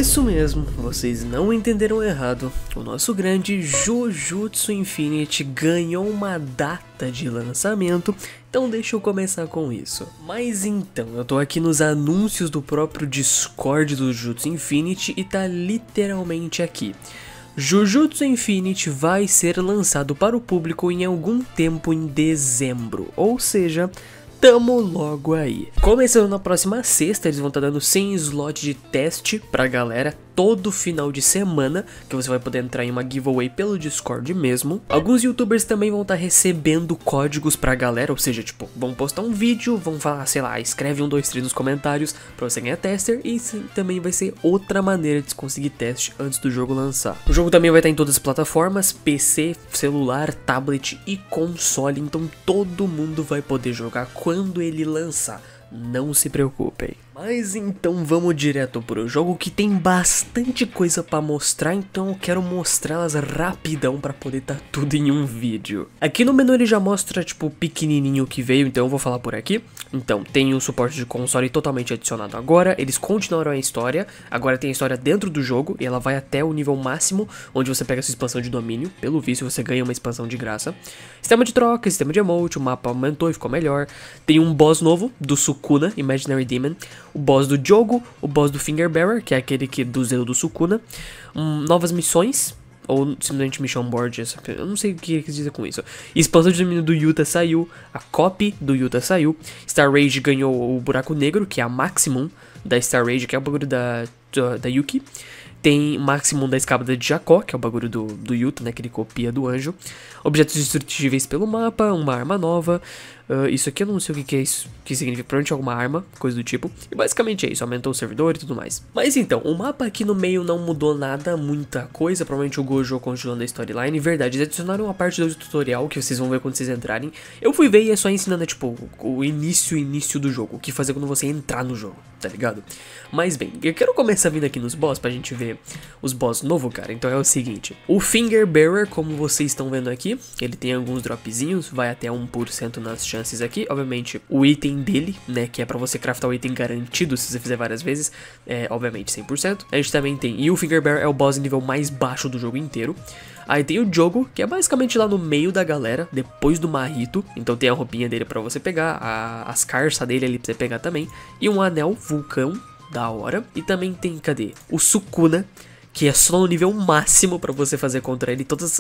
Isso mesmo, vocês não entenderam errado. O nosso grande Jujutsu Infinity ganhou uma data de lançamento, então deixa eu começar com isso. Mas então, eu tô aqui nos anúncios do próprio Discord do Jujutsu Infinity e tá literalmente aqui. Jujutsu Infinity vai ser lançado para o público em algum tempo em dezembro, ou seja, tamo logo aí. Começando na próxima sexta, eles vão estar dando 100 slots de teste pra galera todo final de semana, que você vai poder entrar em uma giveaway pelo Discord mesmo. Alguns youtubers também vão estar recebendo códigos pra galera, ou seja, tipo, vão postar um vídeo, vão falar, sei lá, escreve 1, 2, 3 nos comentários pra você ganhar tester, e sim, também vai ser outra maneira de conseguir teste antes do jogo lançar. O jogo também vai estar em todas as plataformas, PC, celular, tablet e console, então todo mundo vai poder jogar quando ele lançar. Não se preocupem. Mas então vamos direto pro jogo, que tem bastante coisa pra mostrar, então eu quero mostrá-las rapidão pra poder tá tudo em um vídeo. Aqui no menu ele já mostra tipo o pequenininho que veio, então eu vou falar por aqui. Então tem o suporte de console totalmente adicionado agora, eles continuaram a história, agora tem a história dentro do jogo e ela vai até o nível máximo, onde você pega a sua expansão de domínio, pelo visto você ganha uma expansão de graça. Sistema de troca, sistema de emote, o mapa aumentou e ficou melhor. Tem um boss novo do Sukuna, Imaginary Demon, o boss do Jogo, o boss do Finger Bearer, que é aquele que do Zero do Sukuna, novas missões, ou simplesmente Mission Board, eu não sei o que ele quis dizer com isso. Expansão de domínio do Yuta saiu, a copy do Yuta saiu, Star Rage ganhou o buraco negro, que é a Maximum da Star Rage, que é o bagulho da Yuki. Tem Maximum da escada de Jacó, que é o bagulho do Yuta, né, que ele copia do anjo. Objetos destrutíveis pelo mapa, uma arma nova. Isso aqui eu não sei o que é isso, que significa, provavelmente alguma arma, coisa do tipo. E basicamente é isso, aumentou o servidor e tudo mais. Mas então, o mapa aqui no meio não mudou nada, muita coisa. Provavelmente o Gojo continuando a storyline. Verdade, eles adicionaram uma parte do tutorial que vocês vão ver quando vocês entrarem. Eu fui ver e é só ensinando, tipo, o início do jogo. O que fazer quando você entrar no jogo, tá ligado? Mas bem, eu quero começar vindo aqui nos boss pra gente ver os boss novo, cara. Então é o seguinte, o Finger Bearer, como vocês estão vendo aqui, ele tem alguns dropzinhos, vai até 1% nas chances aqui. Obviamente, o item dele, né, que é pra você craftar o item garantido se você fizer várias vezes, é obviamente 100%. A gente também tem, e o Finger Bearer é o boss nível mais baixo do jogo inteiro. Aí tem o Jogo, que é basicamente lá no meio da galera, depois do Mahito. Então tem a roupinha dele pra você pegar, as carças dele ali pra você pegar também. E um anel vulcão, da hora. E também tem, cadê? O Sukuna, que é só no nível máximo pra você fazer contra ele. Todas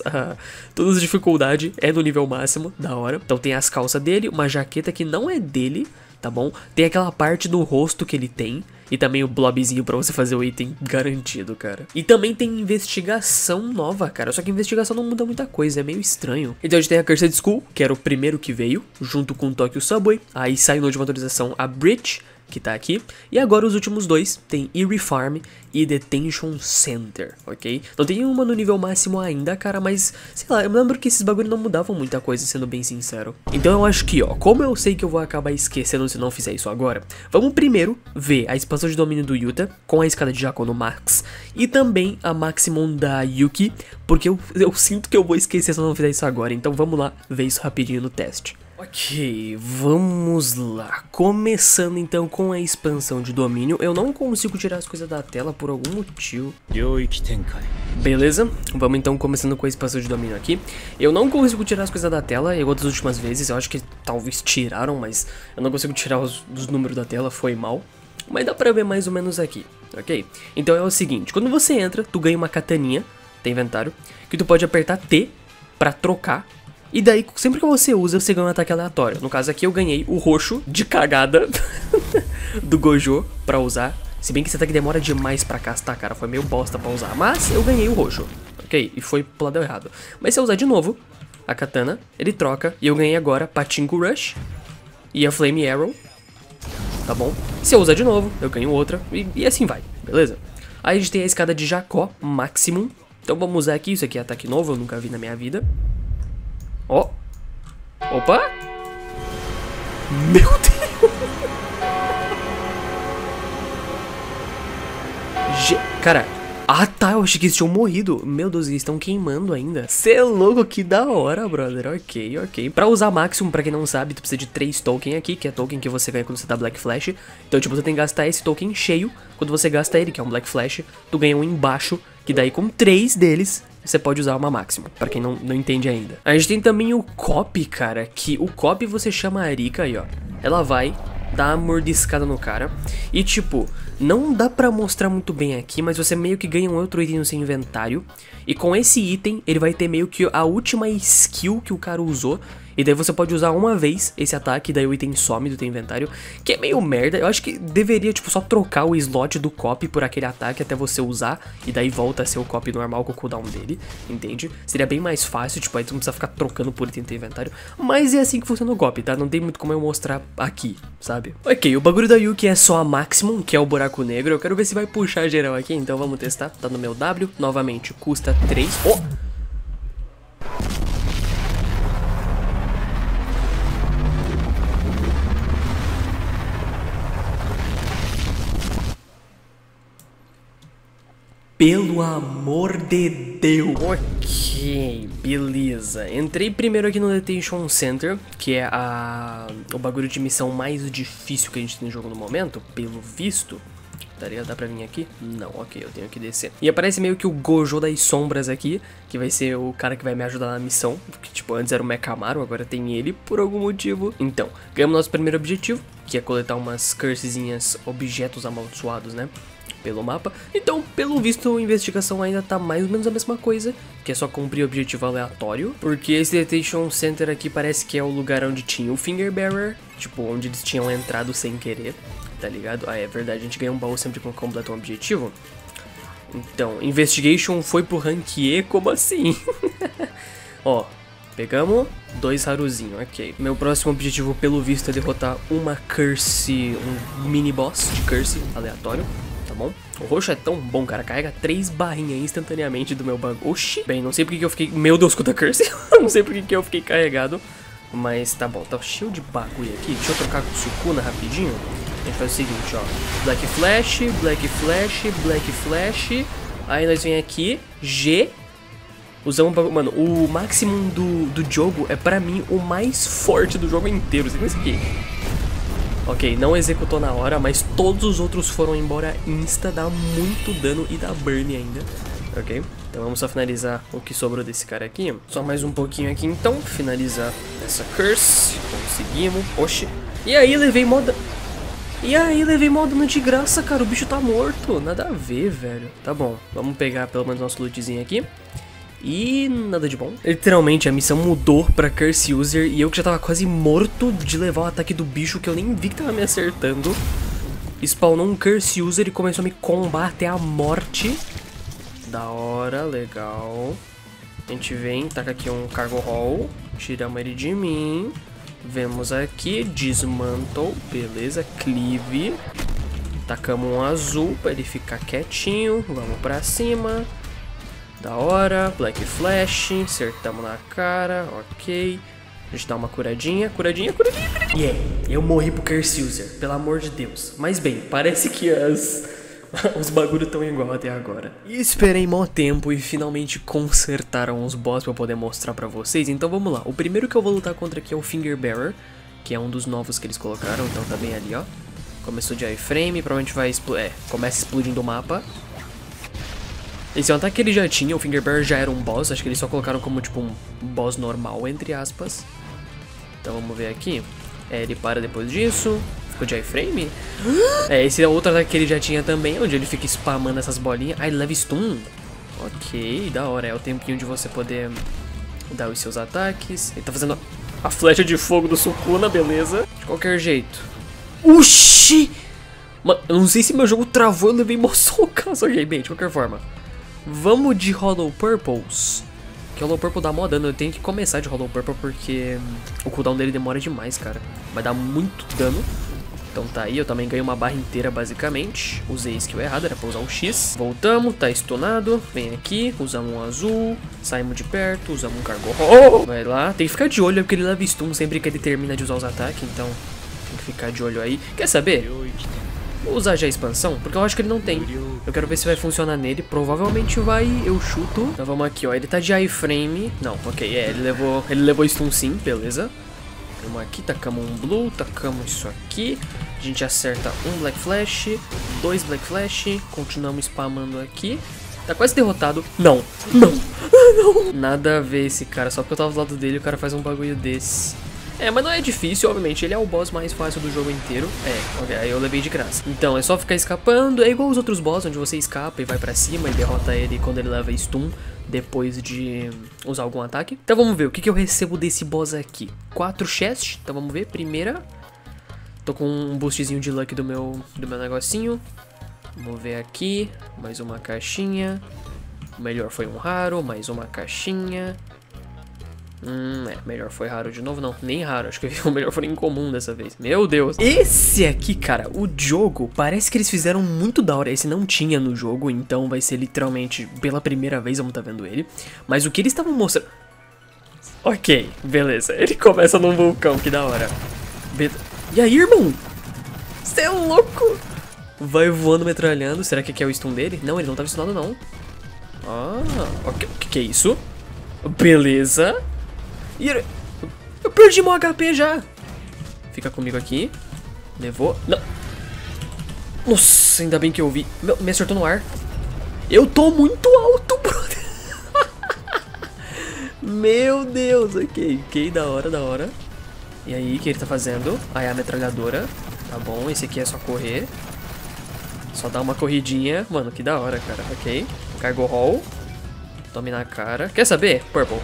as dificuldades é no nível máximo, da hora. Então tem as calças dele, uma jaqueta que não é dele, tá bom? Tem aquela parte do rosto que ele tem. E também o blobzinho pra você fazer o item garantido, cara. E também tem investigação nova, cara. Só que investigação não muda muita coisa, é meio estranho. Então a gente tem a Cursed School, que era o primeiro que veio, junto com o Tokyo Subway. Aí saiu na última atualização a Bridge, que tá aqui. E agora os últimos dois, tem Eerie Farm e Detention Center, ok? Não tem uma no nível máximo ainda, cara, mas, sei lá, eu me lembro que esses bagulho não mudavam muita coisa, sendo bem sincero. Então eu acho que, ó, como eu sei que eu vou acabar esquecendo se não fizer isso agora, vamos primeiro ver a expansão de domínio do Yuta, com a escada de Jacó no Max, e também a Maximum da Yuki, porque eu sinto que eu vou esquecer se eu não fizer isso agora, então vamos lá ver isso rapidinho no teste. Ok, vamos lá. Começando então com a expansão de domínio. Eu não consigo tirar as coisas da tela por algum motivo. Beleza, vamos então começando com a expansão de domínio aqui. Eu não consigo tirar as coisas da tela, igual das últimas vezes. Eu acho que talvez tiraram, mas eu não consigo tirar os números da tela, foi mal. Mas dá pra ver mais ou menos aqui, ok? Então é o seguinte, quando você entra, tu ganha uma kataninha, tem inventário, que tu pode apertar T pra trocar. E daí, sempre que você usa, você ganha um ataque aleatório. No caso aqui, eu ganhei o roxo de cagada do Gojo pra usar. Se bem que esse ataque demora demais pra castar, cara. Foi meio bosta pra usar. Mas eu ganhei o roxo, ok? E foi pro lado errado. Mas se eu usar de novo a katana, ele troca. E eu ganhei agora Pachinko Rush e a Flame Arrow, tá bom? E se eu usar de novo, eu ganho outra. E assim vai, beleza? Aí a gente tem a escada de Jacó Maximum. Então vamos usar aqui. Isso aqui é ataque novo, eu nunca vi na minha vida. Ó. Opa. Meu Deus. Cara, Ah tá, eu achei que eles tinham morrido. Meu Deus, eles estão queimando ainda. Cê é louco, que da hora, brother. Ok, ok. Pra usar Maximum, pra quem não sabe, tu precisa de 3 tokens aqui, que é token que você ganha quando você dá Black Flash. Então, tipo, você tem que gastar esse token cheio. Quando você gasta ele, que é um Black Flash, tu ganha um embaixo, que daí com 3 deles você pode usar uma Maximum, pra quem não entende ainda. A gente tem também o Copy, cara, que o Copy você chama a Arika aí, ó. Ela vai dar uma mordiscada no cara. E tipo, não dá pra mostrar muito bem aqui, mas você meio que ganha um outro item no seu inventário. E com esse item, ele vai ter meio que a última skill que o cara usou. E daí você pode usar uma vez esse ataque, e daí o item some do teu inventário. Que é meio merda, eu acho que deveria tipo só trocar o slot do copy por aquele ataque até você usar. E daí volta a ser o copy normal com o cooldown dele, entende? Seria bem mais fácil, tipo, aí tu não precisa ficar trocando por item do teu inventário. Mas é assim que funciona o copy, tá? Não tem muito como eu mostrar aqui, sabe? Ok, o bagulho da Yuki é só a Maximum, que é o buraco negro. Eu quero ver se vai puxar geral aqui, então vamos testar. Tá no meu W, novamente, custa 3. Oh! Pelo amor de Deus. Ok, beleza. Entrei primeiro aqui no Detention Center, que é o bagulho de missão mais difícil que a gente tem no jogo no momento, pelo visto. Dá pra vir aqui? Não, ok, eu tenho que descer. E aparece meio que o Gojo das sombras aqui, que vai ser o cara que vai me ajudar na missão. Que tipo, antes era o Mekamaru, agora tem ele por algum motivo. Então, ganhamos nosso primeiro objetivo, que é coletar umas cursezinhas, objetos amaldiçoados, né? Pelo mapa. Então, pelo visto, a investigação ainda tá mais ou menos a mesma coisa, que é só cumprir objetivo aleatório, porque esse Detention Center aqui parece que é o lugar onde tinha o Finger Bearer, tipo, onde eles tinham entrado sem querer, tá ligado? Ah, é verdade, a gente ganha um baú sempre quando completa um objetivo. Então, Investigation foi pro Rank E, como assim? Ó, pegamos 2 Haruzinho, ok. Meu próximo objetivo, pelo visto, é derrotar uma Curse, um mini boss de Curse aleatório. Tá bom? O roxo é tão bom, cara. Carrega 3 barrinhas instantaneamente do meu bagulho. Oxi. Bem, não sei porque que eu fiquei... Meu Deus, quanta curse. Não sei porque que eu fiquei carregado. Mas tá bom. Tá cheio de bagulho aqui. Deixa eu trocar com o Sukuna rapidinho. A gente faz o seguinte, ó. Black Flash, Black Flash, Black Flash. Aí nós vem aqui. G. Usamos um bagulho... Mano, o Maximum do jogo é pra mim o mais forte do jogo inteiro. Você viu isso aqui? Ok, não executou na hora, mas todos os outros foram embora insta, dá muito dano e dá burn ainda. Ok, então vamos só finalizar o que sobrou desse cara aqui. Só mais um pouquinho aqui então, finalizar essa curse. Conseguimos, oxi. E aí levei moda... dano de graça, cara, o bicho tá morto. Nada a ver, velho. Tá bom, vamos pegar pelo menos nosso lootzinho aqui. E nada de bom. Literalmente a missão mudou pra Curse User e eu que já tava quase morto de levar o ataque do bicho que eu nem vi que tava me acertando. Spawnou um Curse User e começou a me combar até a morte. Da hora, legal. A gente vem, taca aqui um Cargo Hall, tiramos ele de mim. Vemos aqui, Dismantle, beleza, Cleave. Tacamos um azul pra ele ficar quietinho, vamos pra cima. Da hora, Black Flash, acertamos na cara, ok. A gente dá uma curadinha. Yeah, eu morri pro Curse User, pelo amor de Deus. Mas bem, parece que os bagulho tão igual até agora. E esperei mó tempo e finalmente consertaram os boss pra eu poder mostrar pra vocês. Então vamos lá, o primeiro que eu vou lutar contra aqui é o Finger Bearer, que é um dos novos que eles colocaram, então tá bem ali, ó. Começou de iframe, provavelmente vai começa explodindo o mapa. Esse é um ataque que ele já tinha, o Finger Bearer já era um boss, acho que eles só colocaram como tipo um boss normal, entre aspas. Então vamos ver aqui. Ele para depois disso, ficou de iframe. Esse é outro ataque que ele já tinha também, onde ele fica spamando essas bolinhas. Ah, ele leva stun. Ok, da hora, é o tempinho de você poder dar os seus ataques. Ele tá fazendo a flecha de fogo do Sukuna, beleza. De qualquer jeito. Oxi! Mano, eu não sei se meu jogo travou, eu levei mó socaço. Ok, bem, de qualquer forma. Vamos de Hollow Purples. Que Hollow Purple dá mó dano. Eu tenho que começar de Hollow Purple porque o cooldown dele demora demais, cara. Vai dar muito dano. Então tá aí, eu também ganhei uma barra inteira basicamente. Usei a skill errada, era pra usar o X. Voltamos, tá stunado. Vem aqui, usamos um azul. Saímos de perto, usamos um Cargo Hall. Vai lá, tem que ficar de olho porque ele leva stun sempre que ele termina de usar os ataques. Então tem que ficar de olho aí. Quer saber? Vou usar já a expansão, porque eu acho que ele não tem. Eu quero ver se vai funcionar nele. Provavelmente vai, eu chuto. Então vamos aqui, ó. Ele tá de iframe. Não, ok, ele levou stun sim, beleza. Vamos aqui, tacamos um blue, tacamos isso aqui. A gente acerta um Black Flash, 2 Black Flash. Continuamos spamando aqui. Tá quase derrotado. Não, não, não. Nada a ver esse cara, só porque eu tava do lado dele o cara faz um bagulho desse. Mas não é difícil, obviamente, ele é o boss mais fácil do jogo inteiro. Ok, aí eu levei de graça. Então, é só ficar escapando, é igual os outros boss, onde você escapa e vai pra cima e derrota ele quando ele leva stun, depois de usar algum ataque. Então vamos ver, o que eu recebo desse boss aqui? 4 chests, então vamos ver, primeira. Tô com um boostzinho de luck do meu negocinho. Vamos ver aqui, mais uma caixinha. O melhor foi um raro, mais uma caixinha. Melhor foi raro de novo, não, nem raro, acho que o melhor foi incomum dessa vez, meu Deus. Esse aqui, cara, o jogo, parece que eles fizeram muito da hora, esse não tinha no jogo, então vai ser literalmente pela primeira vez, vamos tá vendo ele. Mas o que eles estavam mostrando... Ok, beleza, ele começa num vulcão, que da hora. E aí, irmão? Você é louco? Vai voando, metralhando, será que aqui é o stun dele? Não, ele não tava stunado não. Ok, o que é isso? Beleza. Eu perdi meu HP já. Fica comigo aqui. Levou. Não. Nossa, ainda bem que eu vi. Me acertou no ar. Eu tô muito alto, brother. Meu Deus. Ok, da hora. E aí, o que ele tá fazendo? É a metralhadora. Tá bom, esse aqui é só correr. Só dar uma corridinha. Mano, que da hora, cara. Ok. Cargo roll. Tome na cara. Quer saber? Purple,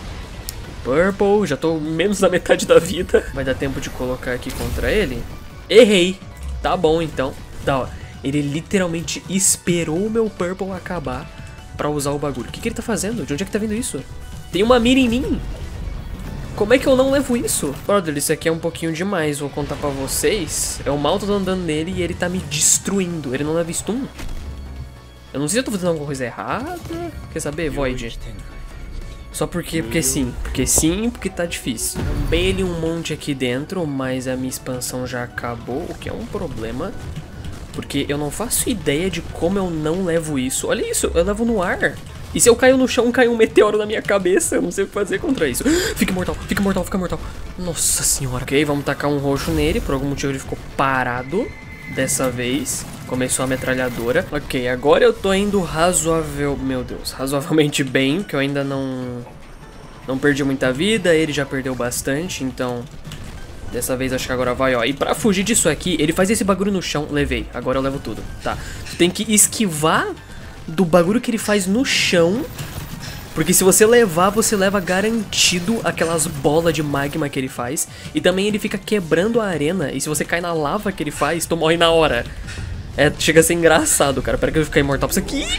já tô menos da metade da vida. Vai dar tempo de colocar aqui contra ele? Errei. Tá bom, então. Da hora. Ele literalmente esperou o meu Purple acabar pra usar o bagulho. O que ele tá fazendo? De onde é que tá vindo isso? Tem uma mira em mim? Como é que eu não levo isso? Brother, isso aqui é um pouquinho demais. Vou contar pra vocês. Eu mal tô dando dano nele e ele tá me destruindo. Ele não leva stun? Eu não sei se eu tô fazendo alguma coisa errada. Quer saber? Void. Só porque sim, porque tá difícil. Também ele um monte aqui dentro, mas a minha expansão já acabou, o que é um problema. Porque eu não faço ideia de como eu não levo isso. Olha isso, eu levo no ar. E se eu caio no chão, cai um meteoro na minha cabeça, eu não sei o que fazer contra isso. Fica mortal. Nossa senhora. Ok, vamos tacar um roxo nele, por algum motivo ele ficou parado. Dessa vez, começou a metralhadora. Ok, agora eu tô indo razoavelmente bem, que eu ainda não perdi muita vida, ele já perdeu bastante, então dessa vez acho que agora vai, ó. E pra fugir disso aqui, ele faz esse bagulho no chão, levei, agora eu levo tudo, tá. Tem que esquivar do bagulho que ele faz no chão, porque se você levar, você leva garantido aquelas bolas de magma que ele faz. E também ele fica quebrando a arena. E se você cai na lava que ele faz, tu morre na hora. Chega a ser engraçado, cara. Pera que eu vou ficar imortal pra isso aqui.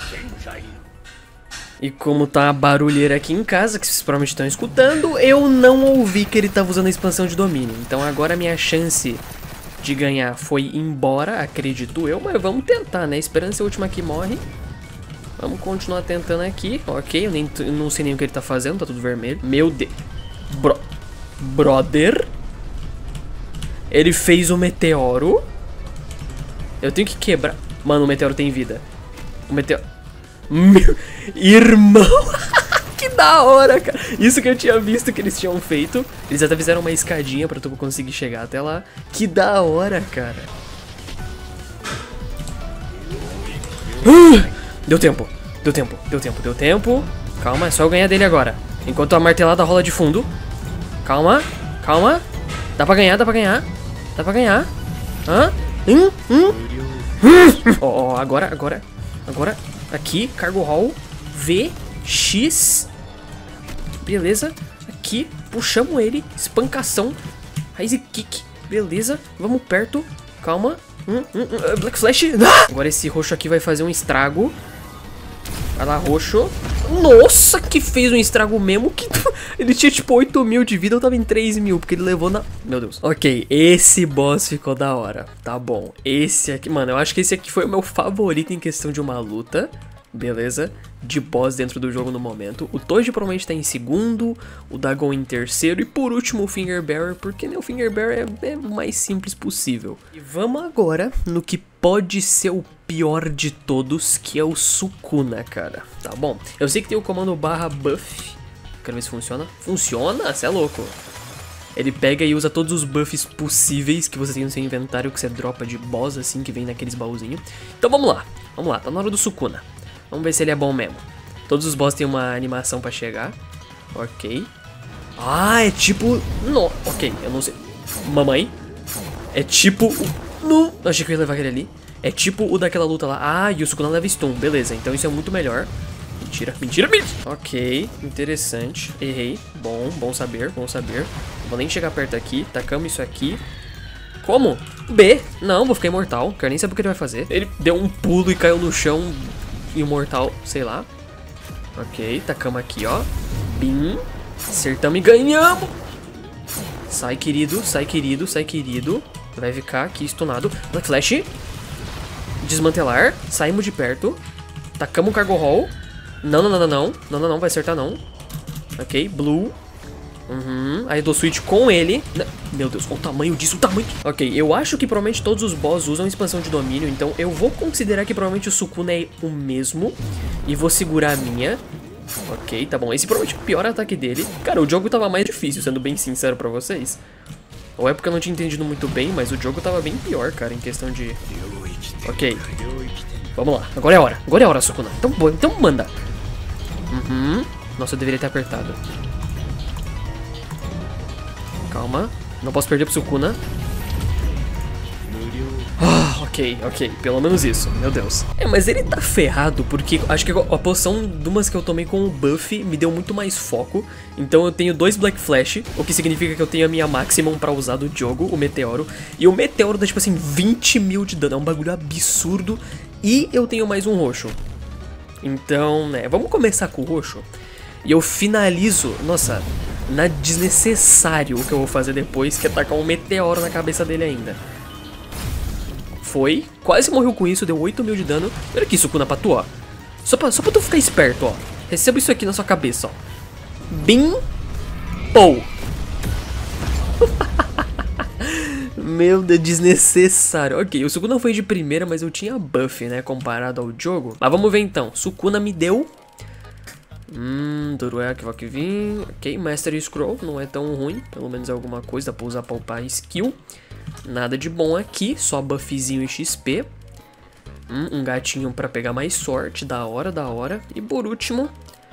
E como tá a barulheira aqui em casa, que vocês provavelmente estão escutando, eu não ouvi que ele tava usando a expansão de domínio. Então agora a minha chance de ganhar foi embora, acredito eu. Mas vamos tentar, né? Esperança é a última que morre. Vamos continuar tentando aqui. Ok, eu não sei nem o que ele tá fazendo, tá tudo vermelho. Meu Deus. Brother. Ele fez o meteoro. Eu tenho que quebrar. Mano, o meteoro tem vida. O meteoro... Meu irmão. Que da hora, cara. Isso que eu tinha visto que eles tinham feito. Eles até fizeram uma escadinha pra tu conseguir chegar até lá. Que da hora, cara. Deu tempo. Calma, é só eu ganhar dele agora. Enquanto a martelada rola de fundo. Calma. Dá pra ganhar. Ó, agora. Aqui, cargo roll. V, X. Beleza. Aqui, puxamos ele. Espancação. Raiz kick. Beleza. Vamos perto. Calma. Black Flash. Agora esse roxo aqui vai fazer um estrago. Vai lá, roxo. Nossa, que fez um estrago mesmo. Que ele tinha tipo 8.000 de vida, eu tava em 3.000, porque ele levou na... Meu Deus. Ok, esse boss ficou da hora. Tá bom. Esse aqui, mano, eu acho que esse aqui foi o meu favorito em questão de uma luta. beleza, de boss dentro do jogo no momento. O Toji provavelmente tá em segundo, o Dagon em terceiro e por último o Finger Bearer, porque né, o Finger Bearer é o mais simples possível. E vamos agora no que pode ser o pior de todos, que é o Sukuna, cara. Tá bom, eu sei que tem o comando /buff, quero ver se funciona. Funciona? Você é louco. Ele pega e usa todos os buffs possíveis que você tem no seu inventário, que você dropa de boss, assim, que vem naqueles baúzinhos. Então vamos lá, tá na hora do Sukuna. Vamos ver se ele é bom mesmo. Todos os boss têm uma animação pra chegar. Ok. Ah, é tipo... Não, ok, eu não sei. Mamãe. É tipo... Não, achei que eu ia levar aquele ali. É tipo o daquela luta lá. Ah, e o Sukuna leva stun, beleza, então isso é muito melhor. Mentira, mentira, mentira. Ok, interessante. Errei. Bom saber, bom saber. Não vou nem chegar perto aqui. Tacamos isso aqui. Como? B. Não, vou ficar imortal. Quero nem saber o que ele vai fazer. Ele deu um pulo e caiu no chão. Imortal, sei lá. Ok, tacamos aqui, ó. Bim. Acertamos e ganhamos. Sai, querido, sai, querido, sai, querido. Vai ficar aqui stunado. Black Flash. Desmantelar. Saímos de perto. Tacamos o Cargo Hall. Não, vai acertar não. Ok, Blue. Aí eu dou switch com ele. Meu Deus, olha o tamanho disso, o tamanho. Ok, eu acho que provavelmente todos os boss usam expansão de domínio, então eu vou considerar que provavelmente o Sukuna é o mesmo. E vou segurar a minha. Ok, tá bom, esse provavelmente é o pior ataque dele. Cara, o jogo tava mais difícil, sendo bem sincero pra vocês. Ou é porque eu não tinha entendido muito bem, mas o jogo tava bem pior, cara, em questão de... Ok. Vamos lá, agora é a hora, Sukuna. Então manda. Nossa, eu deveria ter apertado. Calma, não posso perder pro Sukuna. Ok, pelo menos isso, meu Deus. Mas ele tá ferrado, porque acho que a poção de umas que eu tomei com o buff me deu muito mais foco. Então eu tenho 2 Black Flash, o que significa que eu tenho a minha Maximum pra usar do jogo, o Meteoro. E o Meteoro dá tipo assim 20 mil de dano, é um bagulho absurdo. E eu tenho mais um roxo. Então, né, vamos começar com o roxo. E eu finalizo, nossa, na desnecessário o que eu vou fazer depois, que é tacar um meteoro na cabeça dele ainda. Foi, quase morreu com isso, deu 8 mil de dano. Olha aqui, Sukuna, pra tu, ó. Só pra tu ficar esperto, ó. Receba isso aqui na sua cabeça, ó. Bim, pou. Meu Deus, desnecessário. Ok, o Sukuna foi de primeira, mas eu tinha buff, né, comparado ao jogo. Mas vamos ver então. Sukuna me deu... Doruel que vai que vir. Ok, Master Scroll, não é tão ruim. Pelo menos é alguma coisa, dá pra usar pra upar skill. Nada de bom aqui, só buffzinho e XP. Um gatinho pra pegar mais sorte, da hora. E por último...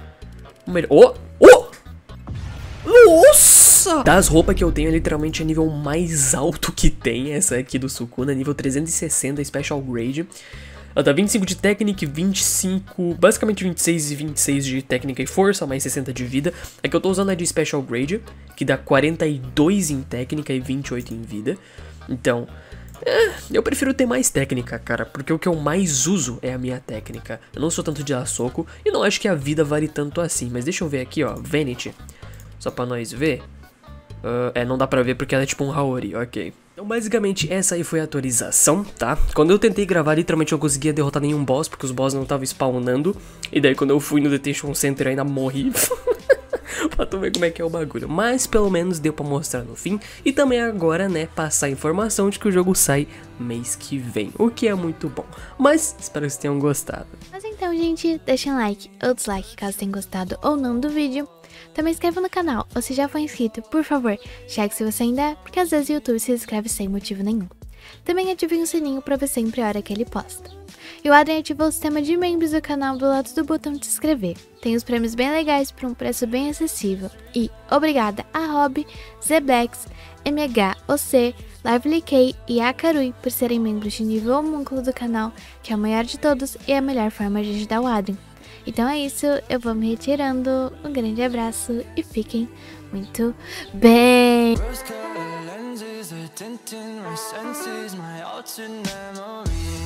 Nossa! Das roupas que eu tenho, literalmente é nível mais alto que tem. Essa aqui do Sukuna, nível 360, Special Grade. Ela tá 25 de técnica e 25... Basicamente 26 e 26 de técnica e força, mais 60 de vida. A que eu tô usando é de Special Grade, que dá 42 em técnica e 28 em vida. Então, eu prefiro ter mais técnica, cara, porque o que eu mais uso é a minha técnica. Eu não sou tanto de dar soco e não acho que a vida vale tanto assim. Mas deixa eu ver aqui, ó, Vanity. Só pra nós ver. Não dá pra ver porque ela é tipo um Haori, ok. Então basicamente essa aí foi a atualização, tá? Quando eu tentei gravar, literalmente eu não conseguia derrotar nenhum boss, porque os boss não estavam spawnando. E daí quando eu fui no Detention Center ainda morri. Pra tu ver como é que é o bagulho. Mas pelo menos deu pra mostrar no fim. E também agora, né, passar a informação de que o jogo sai mês que vem. O que é muito bom. Mas espero que vocês tenham gostado. Mas então, gente, deixem um like ou dislike caso tenham gostado ou não do vídeo. Também inscreva no canal, ou se já for inscrito, por favor, cheque se você ainda é, porque às vezes o YouTube se inscreve sem motivo nenhum. Também ative o sininho pra ver sempre a hora que ele posta. E o Adrien ativou o sistema de membros do canal do lado do botão de se inscrever. Tem os prêmios bem legais por um preço bem acessível. E obrigada a Rob, Zeblex, MHOC, Lively K e Akarui por serem membros de nível homúnculo do canal, que é o maior de todos e a melhor forma de ajudar o Adrien. Então é isso, eu vou me retirando, um grande abraço e fiquem muito bem! Rose-colored lenses are tinting my senses, my altered memories.